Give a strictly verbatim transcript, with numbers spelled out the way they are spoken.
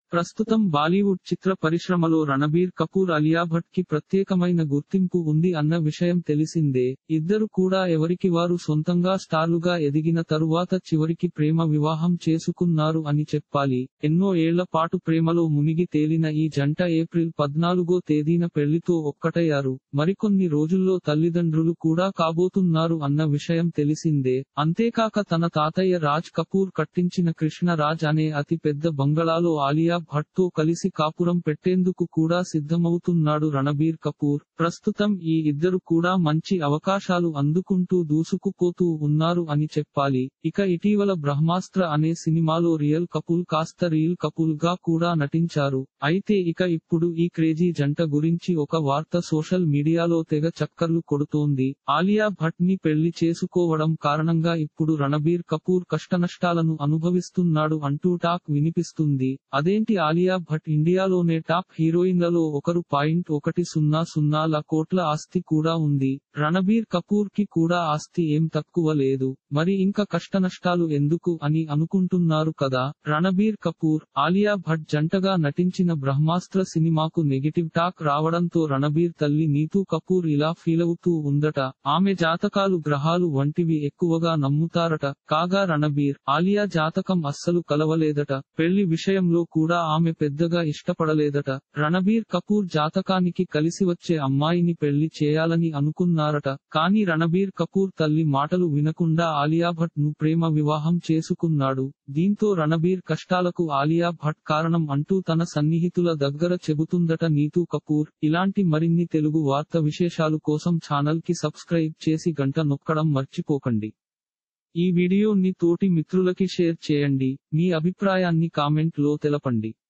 ప్రస్తుతం బాలీవుడ్ చిత్ర పరిశ్రమలో రణబీర్ కపూర్ అలియా భట్ కి ప్రత్యేకమైన గుర్తింపు ఉంది అన్న విషయం తెలిసిందే. ఇద్దరు కూడా ఎవరికి వారు సొంతంగా స్టార్లుగా ఎదిగిన తరువాత చివరికి ప్రేమ వివాహం చేసుకున్నారు అని చెప్పాలి. ఎన్నో ఏళ్ల పాటు ప్రేమలో మునిగి తేలిన ఈ జంట ఏప్రిల్ పద్నాలుగో తేదీన పెళ్లితో ఒక్కటయ్యారు. మరికొన్ని రోజుల్లో తల్లిదండ్రులు కూడా కాబోతున్నారు అన్న విషయం తెలిసిందే. అంతేకాక తన తాతయ్య రాజ్ కపూర్ కట్టించిన కృష్ణ రాజ్ అనే అతి పెద్ద బంగళాలో ఆలియా భట్ తో కలిసి కాపురం పెట్టేందుకు కూడా సిద్ధమవుతున్నాడు రణబీర్ కపూర్. ప్రస్తుతం ఈ ఇద్దరు కూడా మంచి అవకాశాలు అందుకుంటూ దూసుకుపోతూ ఉన్నారు అని చెప్పాలి. ఇక ఇటీవల బ్రహ్మాస్త్ర అనే సినిమాలో రియల్ కపుల్ కాస్త రియల్ కపుల్ గా కూడా నటించారు. అయితే ఇక ఇప్పుడు ఈ క్రేజీ జంట గురించి ఒక వార్త సోషల్ మీడియాలో తెగ చక్కర్లు కొడుతోంది. ఆలియా భట్ ని పెళ్లి చేసుకోవడం కారణంగా ఇప్పుడు రణబీర్ కపూర్ కష్టనష్టాలను అనుభవిస్తున్నాడు అంటూ టాక్ వినిపిస్తుంది. అదేంటి ఆలియా భట్ ఇండియాలోనే టాప్ హీరోయిన్లలో ఒకరు. పాయింట్ ఒకటి సున్నా సున్నాల కోట్ల ఆస్తి కూడా ఉంది. రణబీర్ కపూర్ కి కూడా ఆస్తి ఏం తక్కువ లేదు. మరి ఇంకా కష్టనష్టాలు ఎందుకు అని అనుకుంటున్నారు కదా. రణబీర్ కపూర్, ఆలియా భట్ జంటగా నటించిన బ్రహ్మాస్త్ర సినిమాకు నెగటివ్ టాక్ రావడంతో రణబీర్ తల్లి నీతూ కపూర్ ఇలా ఫీలవుతూ ఉందట. ఆమె జాతకాలు గ్రహాలు వంటివి ఎక్కువగా నమ్ముతారట. కాగా రణబీర్, ఆలియా జాతకం అస్సలు కలవలేదట. పెళ్లి విషయంలో కూడా ఆమె పెద్దగా ఇష్టపడలేదట. రణబీర్ కపూర్ జాతకానికి కలిసివచ్చే అమ్మాయిని పెళ్లి చేయాలని అనుకున్నారట. కానీ రణబీర్ కపూర్ తల్లి మాటలు వినకుండా ఆలియా భట్ ను ప్రేమ వివాహం చేసుకున్నాడు. దీంతో రణబీర్ కష్టాలకు ఆలియా భట్ కారణం అంటూ తన సన్నిహితుల దగ్గర చెబుతుందట నీతూ కపూర్. ఇలాంటి మరిన్ని తెలుగు వార్త విశేషాలు కోసం ఛానల్ కి సబ్స్క్రైబ్ చేసి గంట నొక్కడం మర్చిపోకండి. ఈ వీడియోని తోటి మిత్రులకి షేర్ చేయండి. మీ అభిప్రాయాన్ని కామెంట్ లో తెలపండి.